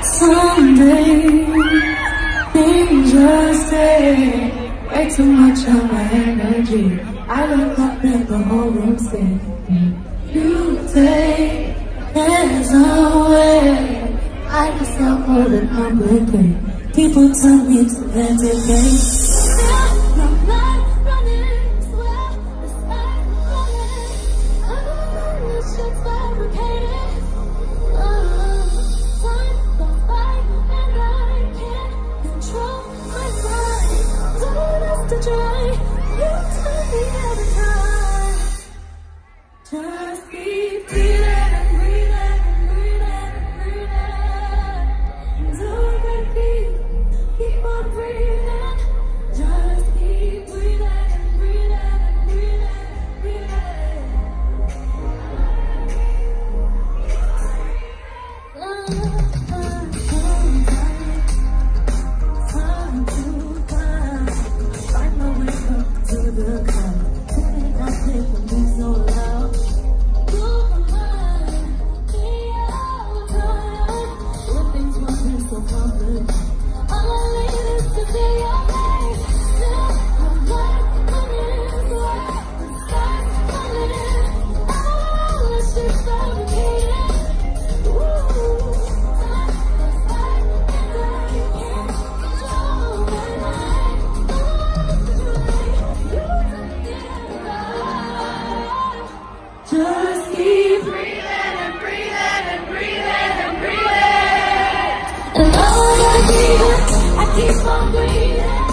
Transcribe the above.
Someday things just stay. Way too much of my energy. I look up and the whole room stays. You take hands away. I can stop holding complicate. People tell me to medicate. My blood running, sweat, the sky running. This shit's fabricated. Time goes by and I can't control my mind. Don't have to try. You tell me every time. Just keep breathing and breathing and breathing and breathing. Do it, keep on breathing. Just keep breathing and breathing and breathing and breathing. Time to climb. Find my way up to the cloud. Turning out here for me so loud. Move my mind, be all time. When things run so complicated, all I need is to see your face. Still, my blood running, sweat, the sky's falling. Oh, it's just fabricated. Time goes by and I can't control my mind. Just keep breathing and breathing and breathing and breathing. And all I need, I keep on breathing.